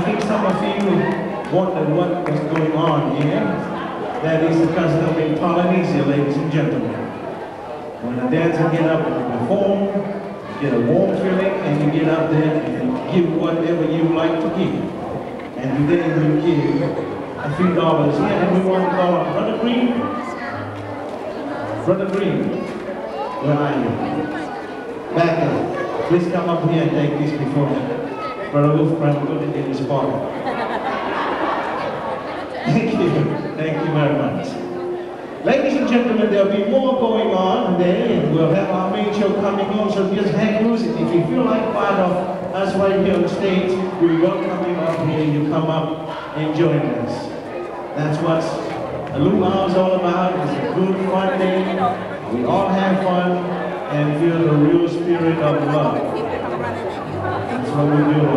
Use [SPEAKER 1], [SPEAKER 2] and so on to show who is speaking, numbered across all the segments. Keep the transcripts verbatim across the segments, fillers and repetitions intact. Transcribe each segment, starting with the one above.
[SPEAKER 1] think some of you wondered what was going on here. That is the custom in Polynesia, ladies and gentlemen. When a dancer get up and perform, get a warm feeling, and you get up there and give whatever you like to give. And today we give a few dollars here, and we want to call on Brother Green. Brother Green, where are you? Back up. Please come up here and take this before me. Brother Wolfgram, put it in his pocket. Thank you. Thank you very much. Ladies and gentlemen, there'll be more going on today, and we'll have our main show coming on, so just hang loose. If you feel like part of us right here on the stage, we welcome you up here. You come up and join us. That's what the Luau is all about. It's a good, fun day. We all have fun and feel the real spirit of love. That's what we do.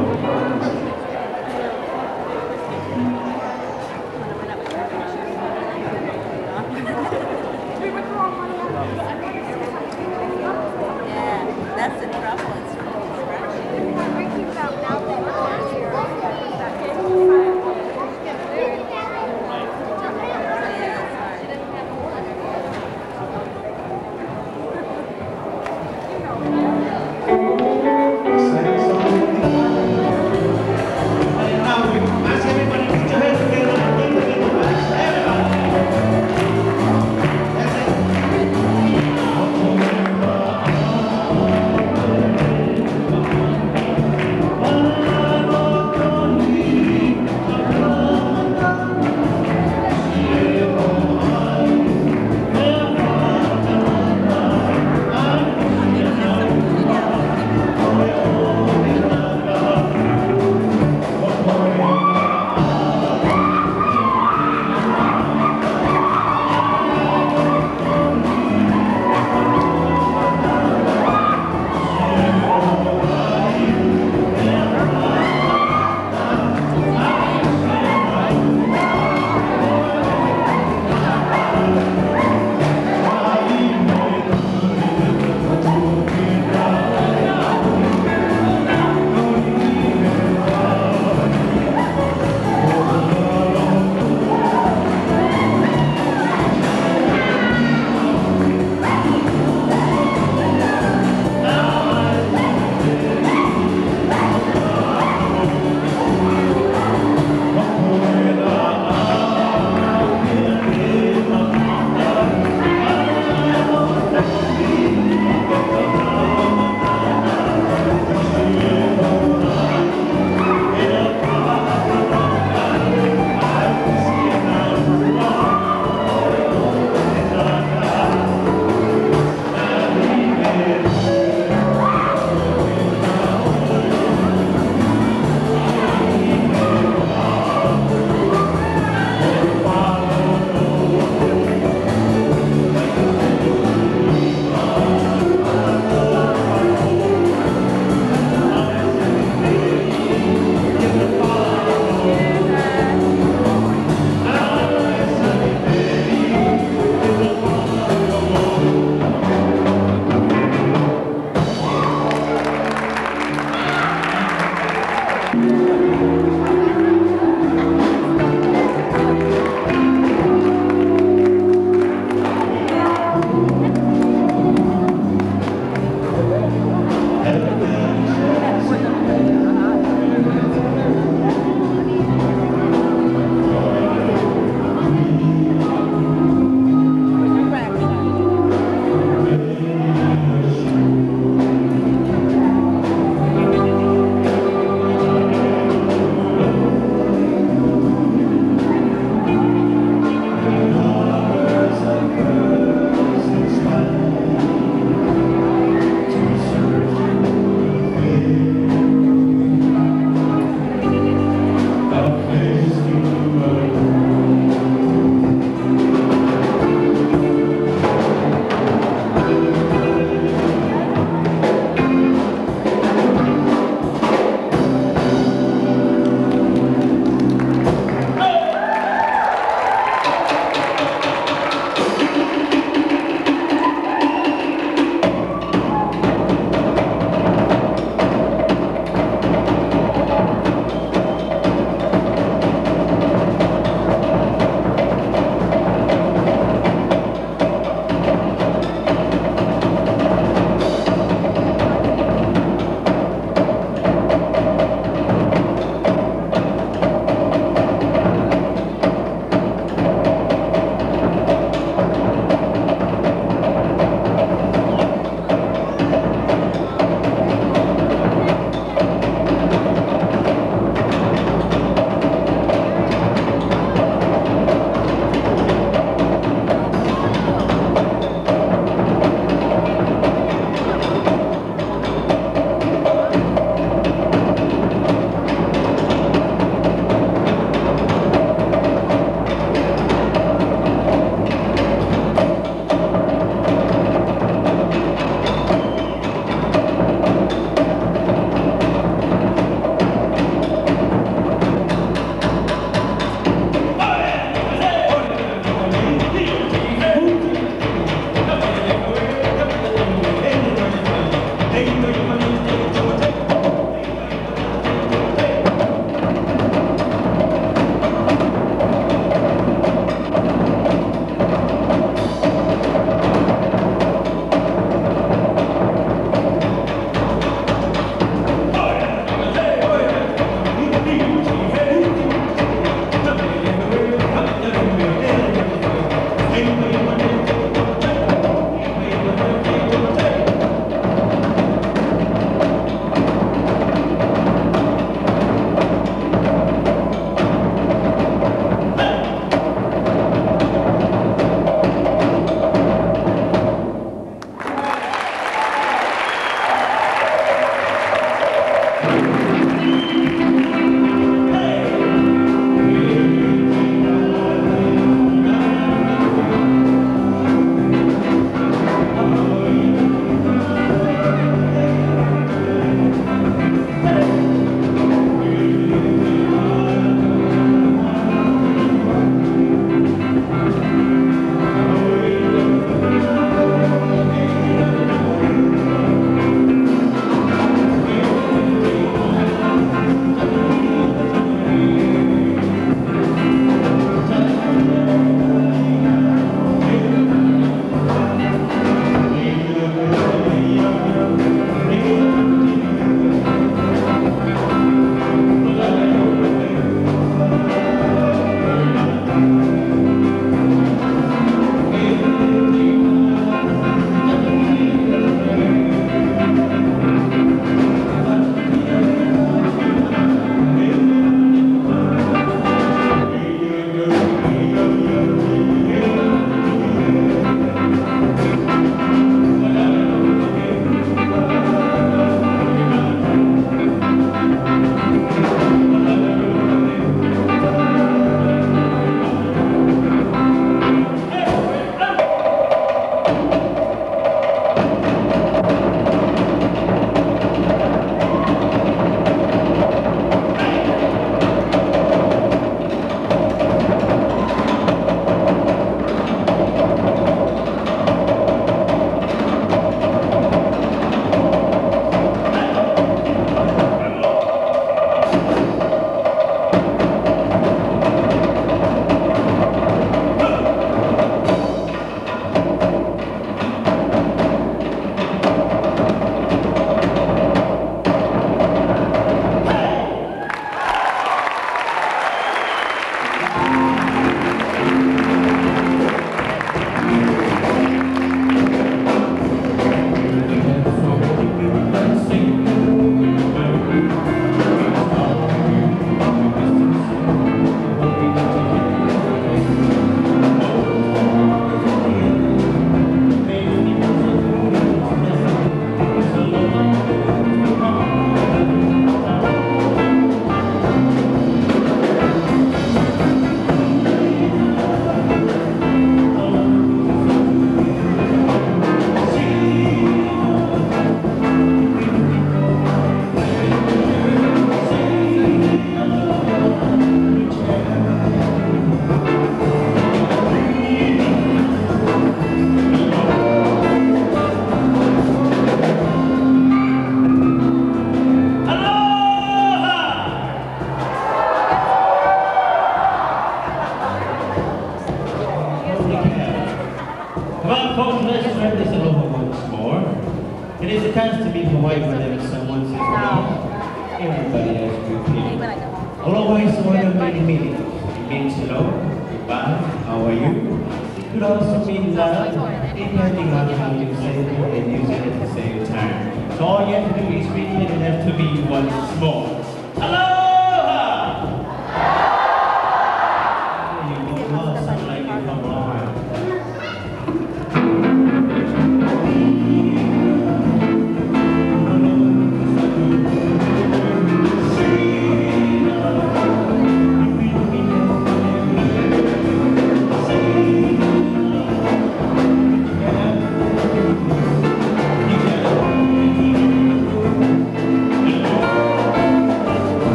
[SPEAKER 2] just read this aloha once more. It is customary for white whenever someone says hello, everybody has to repeat. Aloha is one of many meanings. It means hello, goodbye, how are you? It could also mean love, depending on how you say it and use it at the same time. So all you have to do is repeat it have to be once more.